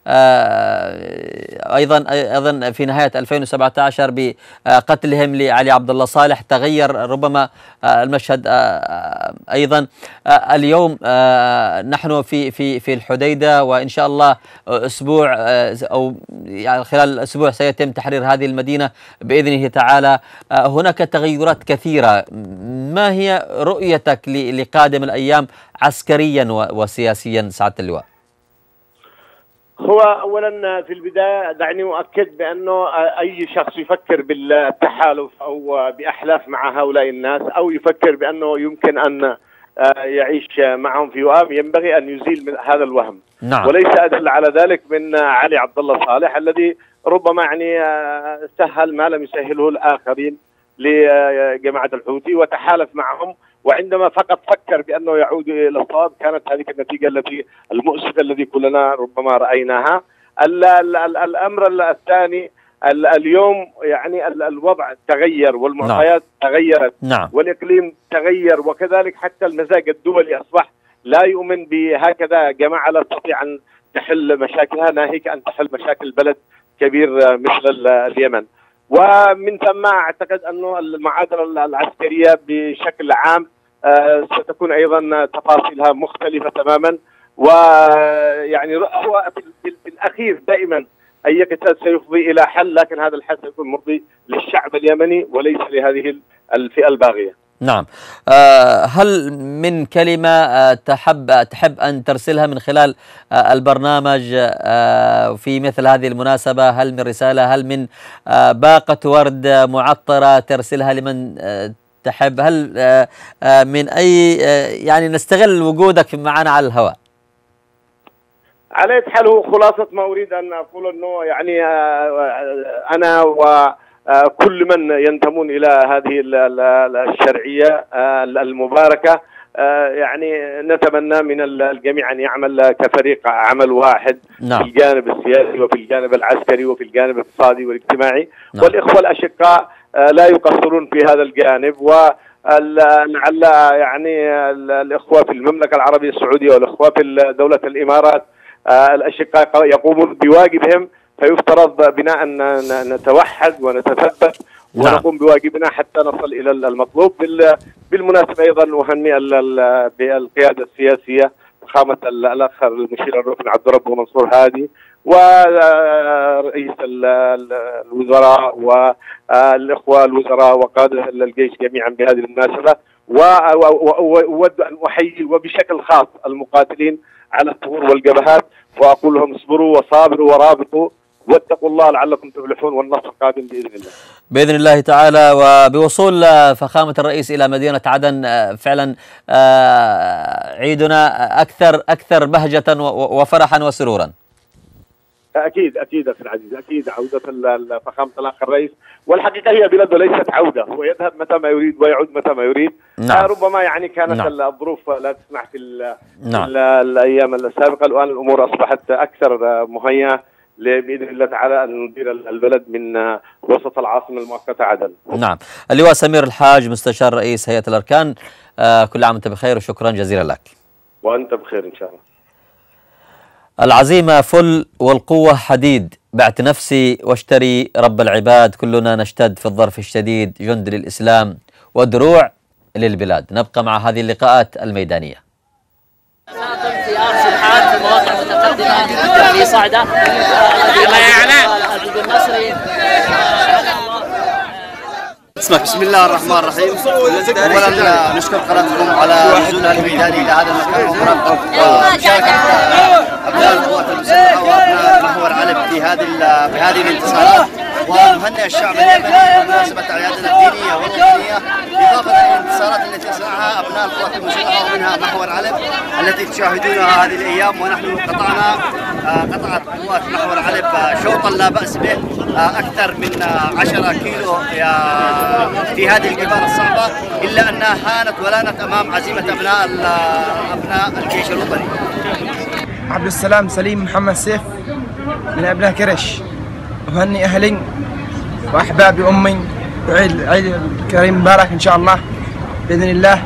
آه أيضا أيضا في نهاية ألفين وسبعة عشر بقتلهم لعلي عبد الله صالح، تغير ربما آه المشهد آه أيضا. آه اليوم آه نحن في في في الحديدة، وإن شاء الله أسبوع آه أو يعني خلال الأسبوع سيتم تحرير هذه المدينة بإذنه تعالى. آه هناك تغيرات كثيرة، ما هي رؤيتك لقادم الأيام عسكريا وسياسيا سعادة اللواء؟ هو أولا في البداية دعني أؤكد بأنه أي شخص يفكر بالتحالف أو بأحلاف مع هؤلاء الناس أو يفكر بأنه يمكن أن يعيش معهم في وئام ينبغي أن يزيل من هذا الوهم. نعم. وليس أدل على ذلك من علي عبد الله صالح الذي ربما يعني سهل ما لم يسهله الآخرين لجماعة الحوثي وتحالف معهم، وعندما فقط فكر بأنه يعود إلى الصواب كانت هذه النتيجة التي المؤسفة الذي كلنا ربما رأيناها. ال ال ال الأمر الثاني اليوم يعني الوضع تغير والمعطيات نعم. تغيرت نعم. والإقليم تغير، وكذلك حتى المزاج الدولي أصبح لا يؤمن بهكذا جماعة لا تستطيع أن تحل مشاكلها، ناهيك أن تحل مشاكل بلد كبير مثل اليمن. ومن ثم أعتقد أنه المعادلة العسكرية بشكل عام ستكون أيضا تفاصيلها مختلفة تماما، ويعني هو في الأخير دائما أي قتال سيفضي إلى حل، لكن هذا الحل سيكون مرضي للشعب اليمني وليس لهذه الفئة الباغية. نعم. أه هل من كلمة أه تحب تحب أن ترسلها من خلال أه البرنامج أه في مثل هذه المناسبة؟ هل من رسالة، هل من أه باقة ورد معطرة ترسلها لمن أه تحب؟ هل أه أه من أي أه يعني نستغل وجودك معنا على الهواء؟ على أي حال هو خلاصة ما أريد أن أقول أنه يعني أنا وكل من ينتمون إلى هذه الشرعية المباركة يعني نتمنى من الجميع أن يعمل كفريق عمل واحد. نعم. في الجانب السياسي وفي الجانب العسكري وفي الجانب الاقتصادي والاجتماعي. نعم. والإخوة الأشقاء لا يقصرون في هذا الجانب، ولعل يعني الإخوة في المملكة العربية السعودية والإخوة في دولة الإمارات الأشقاء يقومون بواجبهم، فيفترض بنا أن نتوحد ونتثبت ونقوم بواجبنا حتى نصل إلى المطلوب. بالمناسبة أيضا أهنئ بالقيادة السياسية فخامة الأخ المشير الركن عبد الرب منصور هادي ورئيس الوزراء والإخوة الوزراء وقادة الجيش جميعا بهذه المناسبة، وأود أن أحيي وبشكل خاص المقاتلين على الثغور والجبهات وأقول لهم اصبروا وصابروا ورابطوا واتقوا الله لعلكم تفلحون، والنصر قادم بإذن الله. بإذن الله تعالى. وبوصول فخامة الرئيس إلى مدينة عدن فعلا عيدنا أكثر أكثر بهجة وفرحا وسرورا. اكيد اكيد اخي العزيز، اكيد عوده فخامه الاخ الرئيس، والحقيقه هي بلده ليست عوده، هو يذهب متى ما يريد ويعود متى ما يريد. نعم. ربما يعني كانت نعم. الظروف لا تسمح في نعم. الايام السابقه، الان الامور اصبحت اكثر مهيئه باذن الله تعالى ان ندير البلد من وسط العاصمه المؤقته عدن. نعم. اللواء سمير الحاج مستشار رئيس هيئه الاركان، آه كل عام وانت بخير وشكرا جزيلا لك. وانت بخير ان شاء الله. العزيمه فل والقوه حديد، بعت نفسي واشتري رب العباد، كلنا نشتد في الظرف الشديد، جند للاسلام ودروع للبلاد. نبقى مع هذه اللقاءات الميدانيه. في ارس الحال في مواقع متقدمه في صعده العديد المصري. اسمك. بسم الله الرحمن الرحيم. اولا نشكر قناتكم على نزولها الميداني الى هذا المكان المرقب ومشاركه ابناء القوات المسلحه وابناء محور علب في هذه في هذه الانتصارات، ونهنئ الشعب اليمني بمناسبه اعيادنا الدينيه والوطنيه، اضافه الى الانتصارات التي صنعها ابناء القوات المسلحه ومنها محور علب التي تشاهدونها هذه الايام. ونحن قطعنا قطعت قوات محور علب شوطا لا باس به اكثر من عشرة كيلو في هذه الجبال الصعبه، الا انها هانت ولانت امام عزيمه ابناء ابناء الجيش الوطني. عبد السلام سليم محمد سيف من ابناء كرش، أهني أهلي وأحبابي أمي وعيد عيد كريم مبارك إن شاء الله بإذن الله.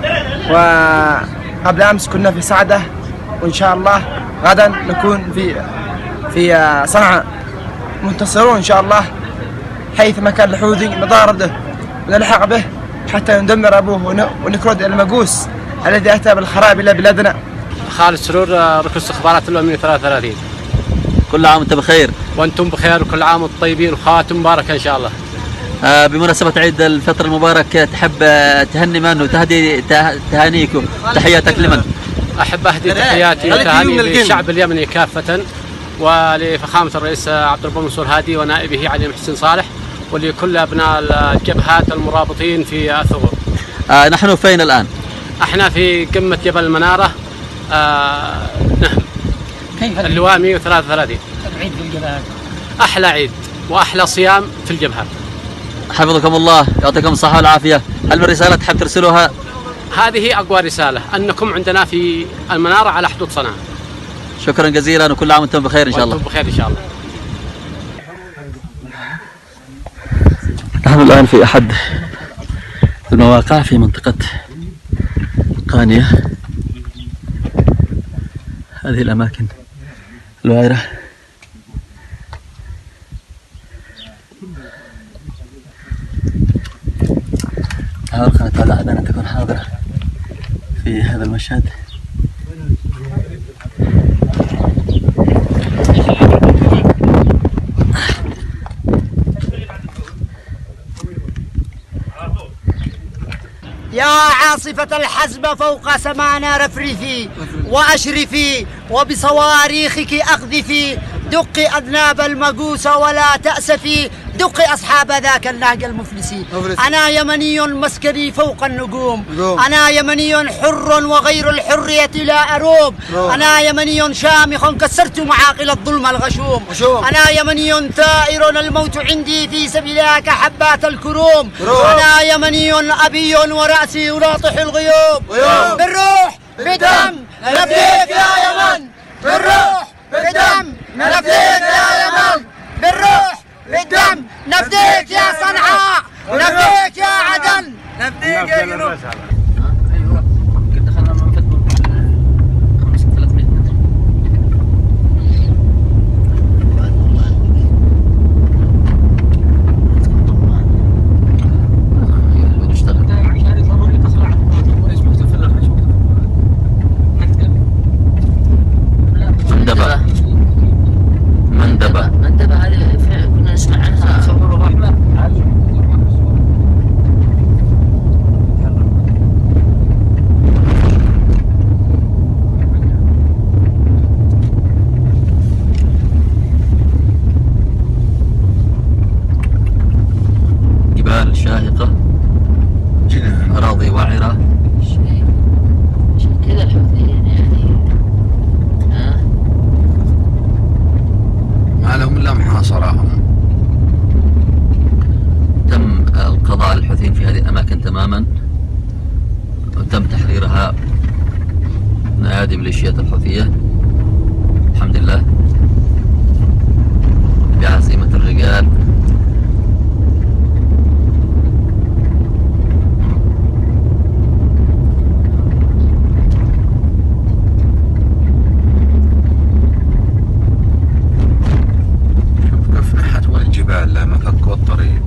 وقبل أمس كنا في سعدة، وإن شاء الله غدا نكون في في صنعاء منتصرون إن شاء الله، حيث مكان الحوثي نطارده ونلحق به حتى ندمر أبوه ونكرد المجوس الذي أتى بالخراب إلى بلادنا. خالد سرور، ركن استخبارات الأمنية ثلاثة وثلاثين. كل عام وانت بخير. وانتم بخير وكل عام وانتم طيبين وخاتم مبارك ان شاء الله. آه بمناسبة عيد الفطر المبارك تحب تهني من وتهدي تهانيك وتحياتك لمن؟ احب اهدي تحياتي وتهاني للشعب اليمني كافة، ولفخامة الرئيس عبد الرب منصور هادي ونائبه علي محسن صالح، ولكل ابناء الجبهات المرابطين في الثغور. آه نحن فين الان؟ احنا في قمة جبل المنارة. آه نعم. كيف اللواء مئة وثلاثة وثلاثين. العيد في الجبهات احلى عيد واحلى صيام في الجبهات. حفظكم الله، يعطيكم الصحة والعافية. هل من رسالة تحب ترسلوها؟ هذه اقوى رسالة، انكم عندنا في المنارة على حدود صنعاء. شكرا جزيلا وكل عام وانتم بخير ان شاء الله. وانتم بخير ان شاء الله. نحن الان في احد المواقع في منطقة قانية، هذه الاماكن الوعرة. نحاول قناة الأعلى أن تكون حاضرة في هذا المشهد. يا عاصفة الحزب فوق سمانا رفرفي وأشرفي، وبصواريخك أقذفي، دقي أذناب المجوس ولا تأسفي، دقي أصحاب ذاك النهج المفلسي. أنا يمني مسكني فوق النجوم، أنا يمني حر وغير الحرية لا أروم، أنا يمني شامخ كسرت معاقل الظلم الغشوم، أنا يمني ثائر الموت عندي في سبيلك حبات الكروم، أنا يمني أبي ورأسي يناطح الغيوم، بالروح بالدم نفديك يا يمن، بالروح بالدم نفديك يا يمن، بالروح بالدم نفديك يا صنعاء، نفديك يا عدن، نفديك يا جنوب. حاصرهم. تم القضاء على الحوثيين في هذه الأماكن تماما، وتم تحريرها من أيادي ميليشيات الحوثية الحمد لله بعزيمة الرجال. كافحت والجبال لا مفك والطريق.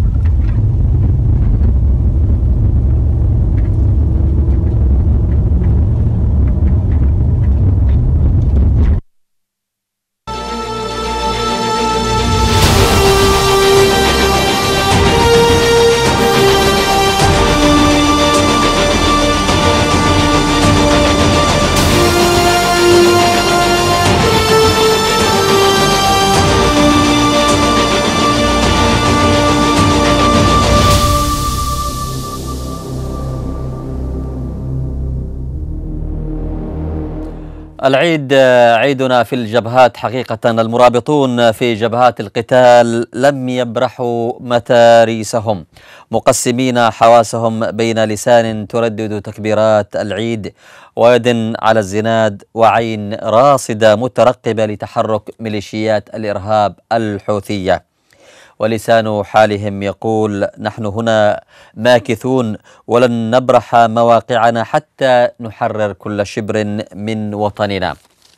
العيد عيدنا في الجبهات. حقيقة المرابطون في جبهات القتال لم يبرحوا متاريسهم، مقسمين حواسهم بين لسان تردد تكبيرات العيد ويد على الزناد وعين راصدة مترقبة لتحرك ميليشيات الإرهاب الحوثية. ولسان حالهم يقول: نحن هنا ماكثون ولن نبرح مواقعنا حتى نحرر كل شبر من وطننا.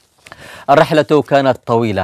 الرحلة كانت طويلة،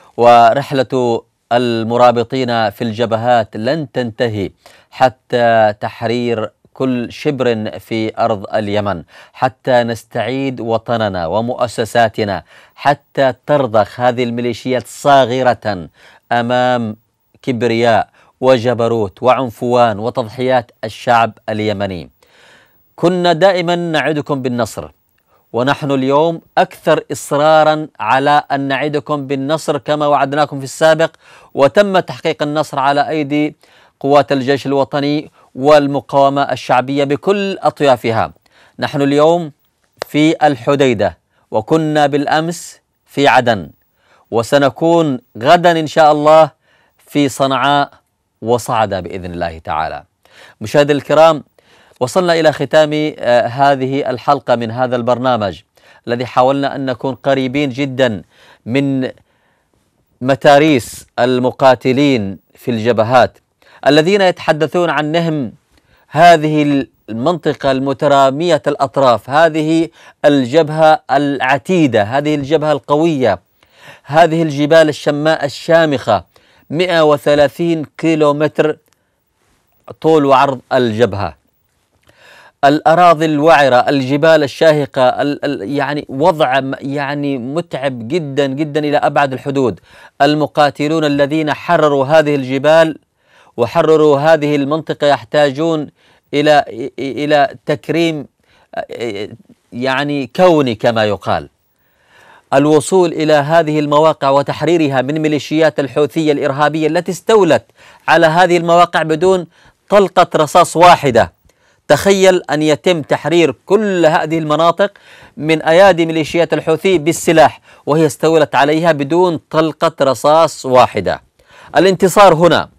ورحلة المرابطين في الجبهات لن تنتهي حتى تحرير كل شبر في أرض اليمن، حتى نستعيد وطننا ومؤسساتنا، حتى ترضخ هذه الميليشيات صاغرة أمام كبرياء وجبروت وعنفوان وتضحيات الشعب اليمني. كنا دائما نعدكم بالنصر، ونحن اليوم أكثر إصرارا على أن نعدكم بالنصر كما وعدناكم في السابق، وتم تحقيق النصر على أيدي قوات الجيش الوطني والمقاومة الشعبية بكل أطيافها. نحن اليوم في الحديدة، وكنا بالأمس في عدن، وسنكون غدا إن شاء الله في صنعاء وصعدة بإذن الله تعالى. مشاهدي الكرام، وصلنا إلى ختام آه هذه الحلقة من هذا البرنامج الذي حاولنا أن نكون قريبين جدا من متاريس المقاتلين في الجبهات الذين يتحدثون عن نهم هذه المنطقة المترامية الأطراف، هذه الجبهة العتيدة، هذه الجبهة القوية، هذه الجبال الشماء الشامخة، مئة وثلاثين كيلو متر طول وعرض الجبهة، الأراضي الوعرة، الجبال الشاهقة، ال ال يعني وضع يعني متعب جدا جدا إلى أبعد الحدود. المقاتلون الذين حرروا هذه الجبال وحرروا هذه المنطقة يحتاجون إلى إلى تكريم يعني كوني كما يقال. الوصول إلى هذه المواقع وتحريرها من ميليشيات الحوثية الإرهابية التي استولت على هذه المواقع بدون طلقة رصاص واحدة. تخيل أن يتم تحرير كل هذه المناطق من أيادي ميليشيات الحوثي بالسلاح وهي استولت عليها بدون طلقة رصاص واحدة. الانتصار هنا،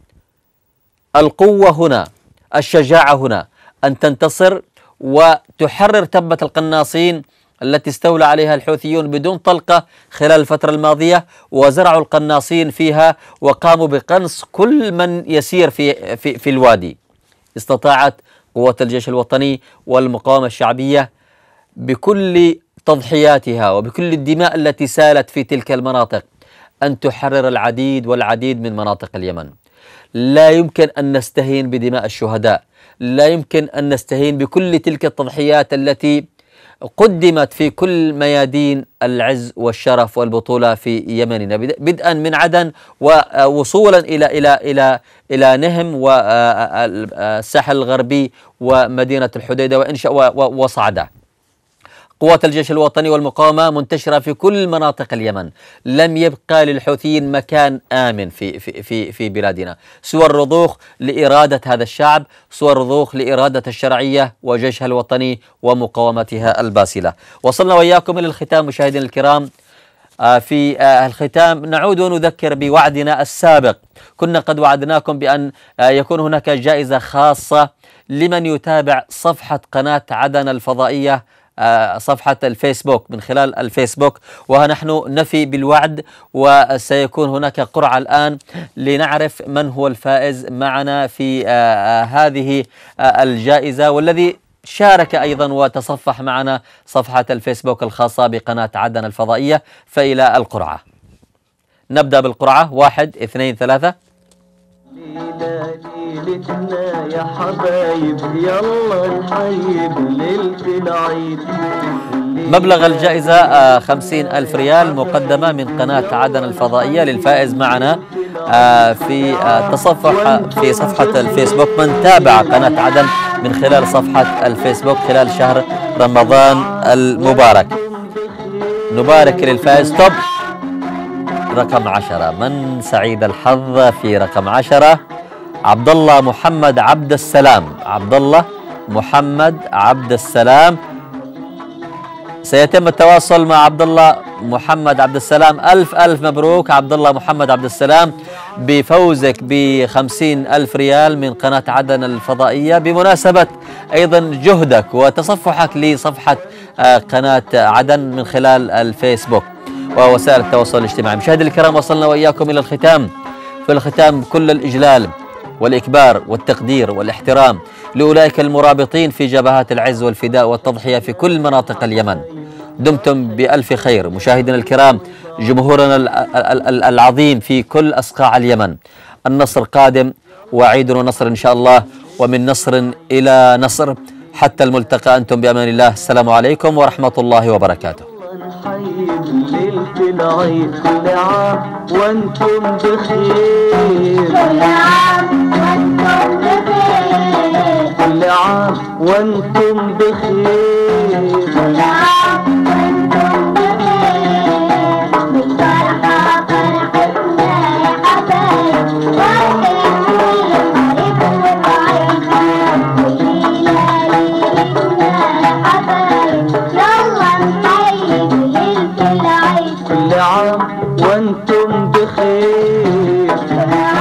القوة هنا، الشجاعة هنا، أن تنتصر وتحرر تبة القناصين التي استولى عليها الحوثيون بدون طلقة خلال الفترة الماضية، وزرعوا القناصين فيها وقاموا بقنص كل من يسير في, في, في الوادي. استطاعت قوة الجيش الوطني والمقاومة الشعبية بكل تضحياتها وبكل الدماء التي سالت في تلك المناطق أن تحرر العديد والعديد من مناطق اليمن. لا يمكن أن نستهين بدماء الشهداء، لا يمكن أن نستهين بكل تلك التضحيات التي قدمت في كل ميادين العز والشرف والبطولة في يمننا، بدءا من عدن ووصولا إلى إلى إلى إلى نهم والساحل الغربي ومدينة الحديدة وإنشاء وصعدة. قوات الجيش الوطني والمقاومة منتشرة في كل مناطق اليمن، لم يبقى للحوثيين مكان آمن في في في في بلادنا سوى الرضوخ لإرادة هذا الشعب، سوى الرضوخ لإرادة الشرعية وجيشها الوطني ومقاومتها الباسلة. وصلنا وإياكم إلى الختام مشاهدينا الكرام. في الختام نعود ونذكر بوعدنا السابق. كنا قد وعدناكم بأن يكون هناك جائزة خاصة لمن يتابع صفحة قناة عدن الفضائية، صفحة الفيسبوك، من خلال الفيسبوك، ونحن نفي بالوعد، وسيكون هناك قرعة الآن لنعرف من هو الفائز معنا في هذه الجائزة، والذي شارك أيضا وتصفح معنا صفحة الفيسبوك الخاصة بقناة عدن الفضائية. فإلى القرعة، نبدأ بالقرعة. واحد اثنين ثلاثة. ليلتنا يا حبايب يلا نحيب ليلة العيد. مبلغ الجائزة خمسين ألف ريال مقدمة من قناة عدن الفضائية للفائز معنا في تصفح في صفحة الفيسبوك، من تابع قناة عدن من خلال صفحة الفيسبوك خلال شهر رمضان المبارك. نبارك للفائز. توب رقم عشرة، من سعيد الحظ في رقم عشرة؟ عبد الله محمد عبد السلام. عبد الله محمد عبد السلام، سيتم التواصل مع عبد الله محمد عبد السلام. ألف ألف مبروك عبد الله محمد عبد السلام بفوزك بخمسين ألف ريال من قناة عدن الفضائية، بمناسبة أيضا جهدك وتصفحك لصفحة قناة عدن من خلال الفيسبوك ووسائل التواصل الاجتماعي. مشاهدي الكرام، وصلنا وإياكم إلى الختام. في الختام كل الإجلال والإكبار والتقدير والاحترام لأولئك المرابطين في جبهات العز والفداء والتضحية في كل مناطق اليمن. دمتم بألف خير. مشاهدينا الكرام، جمهورنا العظيم في كل أصقاع اليمن، النصر قادم، وعيد ونصر إن شاء الله، ومن نصر إلى نصر حتى الملتقى. أنتم بأمان الله. السلام عليكم ورحمة الله وبركاته. نحيب ليلة العيد كل عام وانتم بخير، كل عام وانتم بخير، كل عام وانتم بخير، كل عام وانتم بخير. بالفرحة فرحتنا يا حبايب، وحيد القريب والبعيد، والليلة ليلتنا يا حبايب يلا نحيب ليلة العيد، كل عام وانتم بخير.